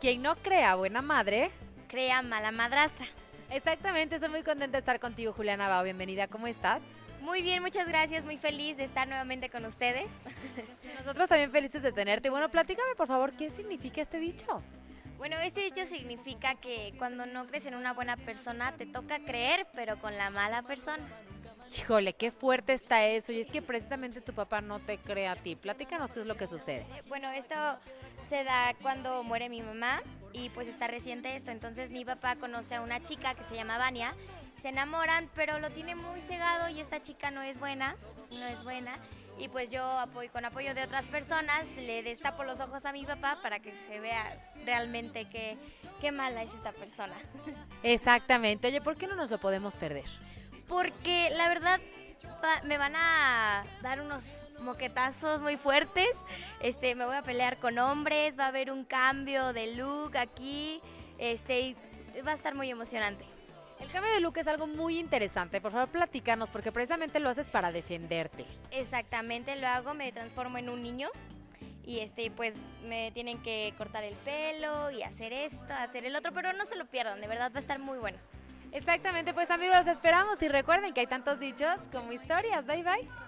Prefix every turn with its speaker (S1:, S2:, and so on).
S1: quien no crea buena madre,
S2: crea mala madrastra.
S1: exactamente, estoy muy contenta de estar contigo, Juliana Bao, bienvenida, ¿cómo estás?
S2: Muy bien, muchas gracias, muy feliz de estar nuevamente con ustedes.
S1: Nosotros también felices de tenerte. Y bueno, platícame por favor, ¿qué significa este dicho?
S2: Bueno, este dicho significa que cuando no crees en una buena persona te toca creer, pero con la mala persona.
S1: Híjole, qué fuerte está eso. Y es que precisamente tu papá no te cree a ti. Platícanos qué es lo que sucede.
S2: Bueno, esto se da cuando muere mi mamá y pues está reciente esto. Entonces mi papá conoce a una chica que se llama Vania, se enamoran, pero lo tiene muy cegado y esta chica no es buena. Y pues yo con apoyo de otras personas le destapo los ojos a mi papá para que se vea realmente qué mala es esta persona.
S1: Exactamente. Oye, ¿por qué no nos lo podemos perder?
S2: Porque la verdad me van a dar unos moquetazos muy fuertes, me voy a pelear con hombres, va a haber un cambio de look aquí, y va a estar muy emocionante.
S1: El cambio de look es algo muy interesante. Por favor, platícanos, porque precisamente lo haces para defenderte.
S2: Exactamente, lo hago, me transformo en un niño y pues me tienen que cortar el pelo y hacer esto, hacer el otro, pero no se lo pierdan, de verdad va a estar muy bueno.
S1: Exactamente, pues amigos, los esperamos y recuerden que hay tantos dichos como historias. Bye bye.